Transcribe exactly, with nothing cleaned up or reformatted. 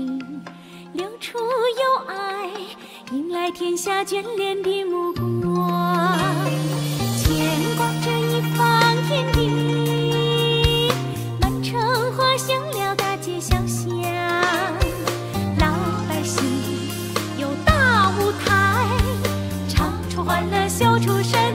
心，流出友爱，迎来天下眷恋的目光。牵挂着一方天地，满城花香了大街小巷。老百姓有大舞台，唱出欢乐，笑出声。